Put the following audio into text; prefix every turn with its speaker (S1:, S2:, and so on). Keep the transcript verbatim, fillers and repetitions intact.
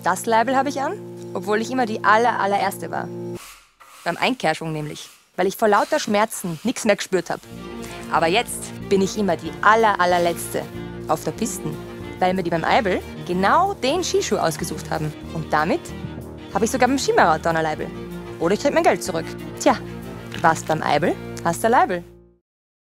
S1: Das Leibel habe ich an, obwohl ich immer die aller, allererste war. Beim Einkehrschwung nämlich, weil ich vor lauter Schmerzen nichts mehr gespürt habe. Aber jetzt bin ich immer die aller, allerletzte auf der Pisten, weil mir die beim Eibel genau den Skischuh ausgesucht haben. Und damit habe ich sogar beim Skimarathon ein Leibel. Oder ich krieg mein Geld zurück. Tja, was beim Eibel, hast du ein Leibel.